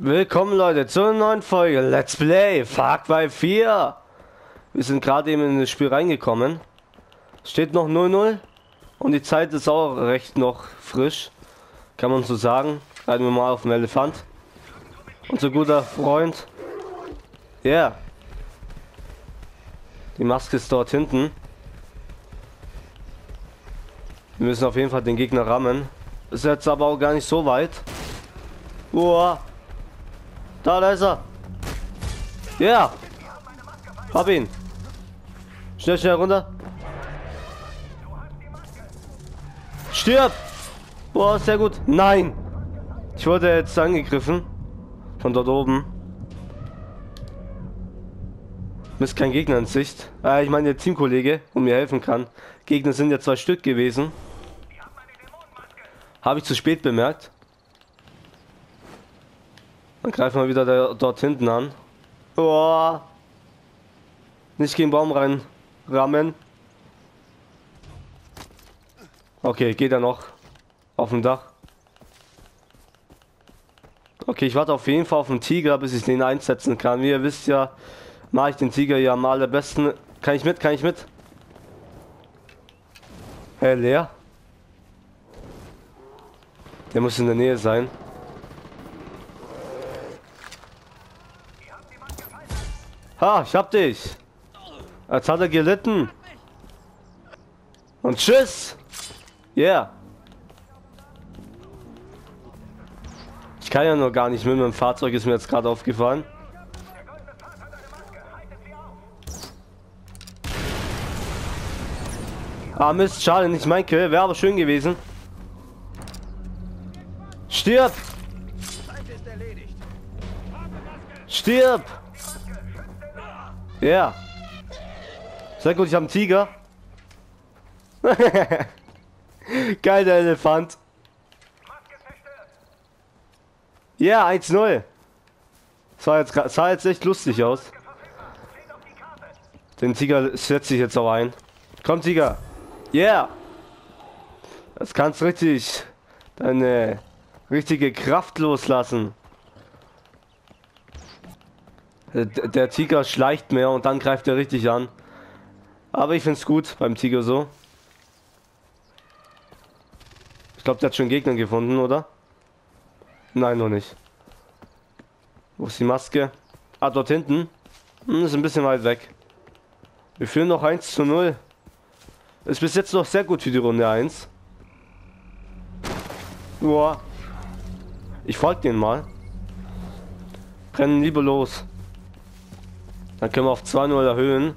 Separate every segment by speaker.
Speaker 1: Willkommen Leute zu einer neuen Folge Let's Play Far Cry 4. Wir sind gerade eben in das Spiel reingekommen. Steht noch 0-0 und die Zeit ist auch recht noch frisch. Kann man so sagen. Reiten wir mal auf den Elefant. Unser guter Freund. Ja. Yeah. Die Maske ist dort hinten. Wir müssen auf jeden Fall den Gegner rammen. Ist jetzt aber auch gar nicht so weit. Uah. Da ist er. Ja. Yeah. Hab ihn. Schnell runter. Stirb. Boah, sehr gut. Nein. Ich wurde jetzt angegriffen. Von dort oben. Ist kein Gegner in Sicht. Ich meine der Teamkollege, und mir helfen kann. Gegner sind ja 2 Stück gewesen. Habe ich zu spät bemerkt. Dann greifen wir wieder dort hinten an. Oh. Nicht gegen den Baum rein rammen. Okay, geht er noch. Auf dem Dach. Okay, ich warte auf jeden Fall auf den Tiger, bis ich den einsetzen kann. Wie ihr wisst ja, mache ich den Tiger ja am allerbesten. Kann ich mit? Hey, leer. Der muss in der Nähe sein. Ha, ich hab dich. Jetzt hat er gelitten. Und tschüss. Yeah. Ich kann ja noch gar nicht mit dem Fahrzeug, ist mir jetzt gerade aufgefallen. Ah Mist, schade, nicht mein Kill. Wäre aber schön gewesen. Stirb! Stirb! Ja. Yeah. Sehr gut, ich habe einen Tiger. Geil, der Elefant. Ja, 1-0. Sah jetzt echt lustig aus. Den Tiger setze ich jetzt auch ein. Komm, Tiger. Yeah. Das kannst richtig deine richtige Kraft loslassen. Der Tiger schleicht mehr und dann greift er richtig an. Aber ich finde es gut beim Tiger so. Ich glaube, der hat schon Gegner gefunden, oder? Nein, noch nicht. Wo ist die Maske? Ah, dort hinten. Ist ein bisschen weit weg. Wir führen noch 1-0. Ist bis jetzt noch sehr gut für die Runde 1. Boah. Ich folge den mal. Rennen lieber los. Dann können wir auf 2-0 erhöhen.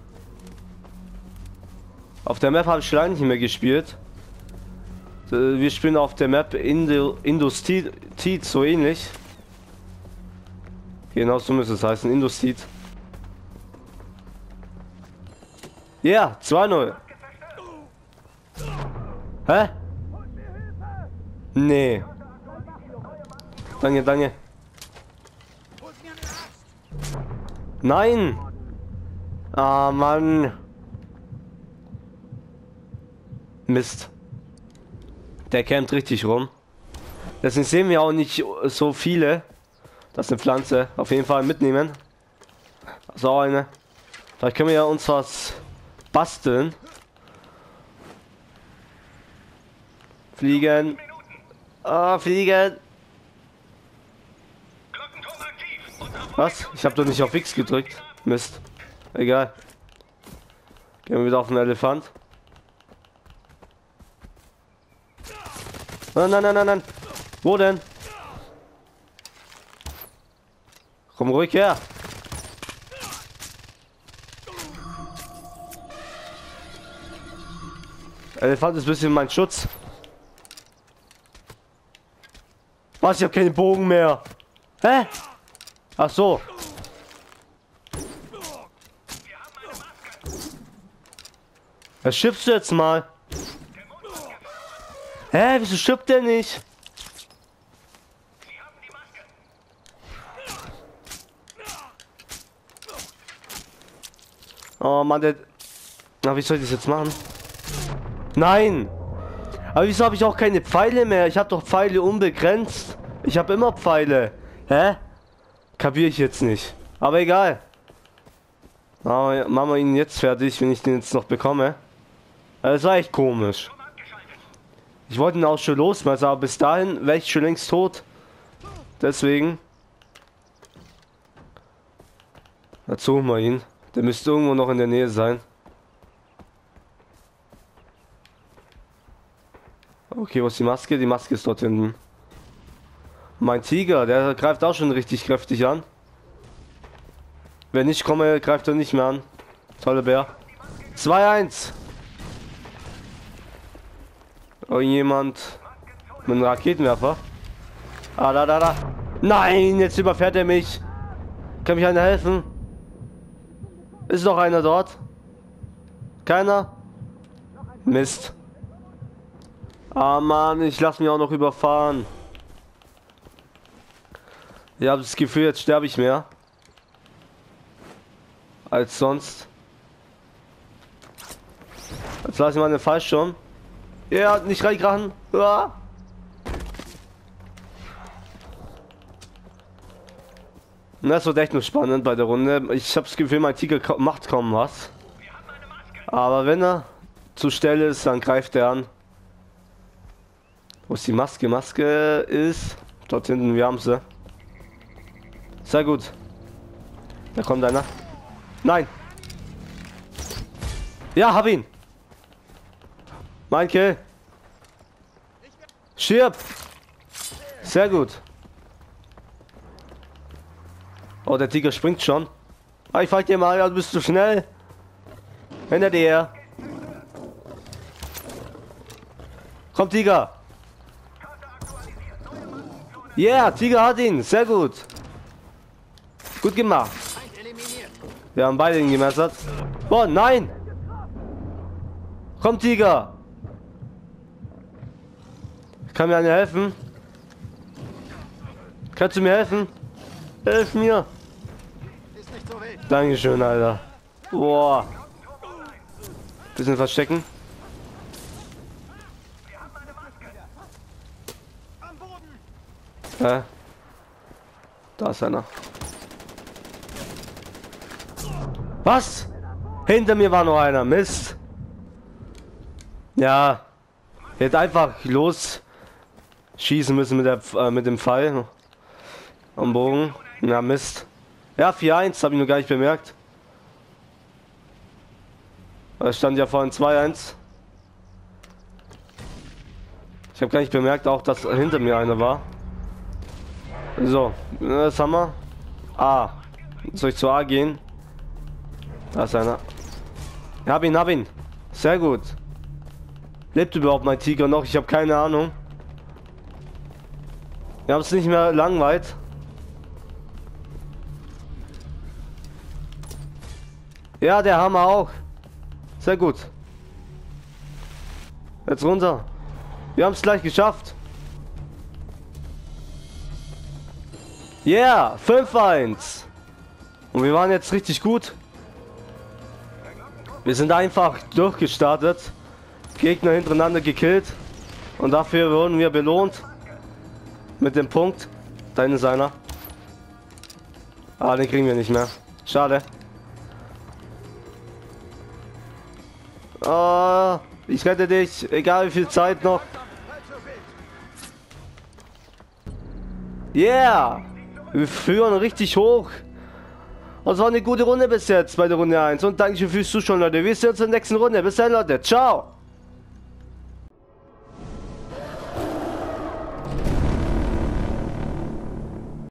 Speaker 1: Auf der Map habe ich leider nicht mehr gespielt. Wir spielen auf der Map Industrie, so ähnlich. Genau so müsste es heißen, Industrie. Ja, 2-0. Hä? Nee. Danke. Nein! Ah, Mann. Mist. Der campt richtig rum. Deswegen sehen wir auch nicht so viele. Das ist eine Pflanze. Auf jeden Fall mitnehmen. Also auch eine. Vielleicht können wir ja uns was basteln. Fliegen. Ah, fliegen. Was? Ich habe doch nicht auf X gedrückt. Mist. Egal. Gehen wir wieder auf den Elefant. Nein. Wo denn? Komm ruhig her. Elefant ist ein bisschen mein Schutz. Was? Ich habe keinen Bogen mehr. Hä? Ach so. Was schiffst du jetzt mal? Hä? Wieso stirbt der nicht? Oh Mann, der... Na, wie soll ich das jetzt machen? Nein! Aber wieso habe ich auch keine Pfeile mehr? Ich habe doch Pfeile unbegrenzt. Ich habe immer Pfeile. Hä? Kapiere ich jetzt nicht. Aber egal. Machen wir ihn jetzt fertig, wenn ich den jetzt noch bekomme. Das war echt komisch. Ich wollte ihn auch schon losmachen, aber bis dahin wäre ich schon längst tot. Deswegen. Jetzt suchen wir ihn. Der müsste irgendwo noch in der Nähe sein. Okay, wo ist die Maske? Die Maske ist dort hinten. Mein Tiger, der greift auch schon richtig kräftig an. Wenn ich komme, greift er nicht mehr an. Tolle Bär. 2-1. Irgendjemand mit einem Raketenwerfer. Ah, da. Nein, jetzt überfährt er mich. Kann mich einer helfen? Ist noch einer dort? Keiner? Mist. Ah, Mann, ich lasse mich auch noch überfahren. Ich habe das Gefühl, jetzt sterbe ich mehr als sonst. Jetzt lasse ich mal den Fallschirm. Ja, nicht reinkrachen. Ja. Das wird echt nur spannend bei der Runde. Ich habe das Gefühl, mein Tiger macht kaum was. Aber wenn er zur Stelle ist, dann greift er an. Wo ist die Maske? Maske ist dort hinten, wir haben sie. Sehr gut. Da kommt einer. Nein. Ja, hab ihn. Mein Kill. Stirb. Sehr gut. Oh, der Tiger springt schon. Ah, ich frag dir mal, du bist zu schnell. Hinter dir. Komm, Tiger. Ja, yeah, Tiger hat ihn. Sehr gut. Gut gemacht. Wir haben beide ihn gemessert. Boah, nein. Komm, Tiger. Kann mir einer helfen? Kannst du mir helfen? Hilf mir. Dankeschön, Alter. Boah. Bisschen verstecken. Da ist einer. Was? Hinter mir war noch einer. Mist. Ja. Hätte einfach los schießen müssen mit dem Pfeil. Am Bogen. Na Mist. Ja, 4-1, habe ich nur gar nicht bemerkt. Es stand ja vorhin 2-1. Ich habe gar nicht bemerkt, auch dass hinter mir einer war. So, das haben wir. A. Soll ich zu A gehen? Da ist einer. Hab ihn. Sehr gut. Lebt überhaupt mein Tiger noch? Ich habe keine Ahnung. Wir haben es nicht mehr lang weit. Ja, der Hammer auch. Sehr gut. Jetzt runter. Wir haben es gleich geschafft. Yeah, 5-1. Und wir waren jetzt richtig gut. Wir sind einfach durchgestartet. Gegner hintereinander gekillt. Und dafür wurden wir belohnt. Mit dem Punkt. Da ist einer. Ah, den kriegen wir nicht mehr. Schade. Oh, ich rette dich. Egal wie viel Zeit noch. Yeah. Wir führen richtig hoch. Und es war eine gute Runde bis jetzt bei der Runde 1. Und danke fürs Zuschauen, Leute. Wir sehen uns in der nächsten Runde. Bis dann, Leute. Ciao.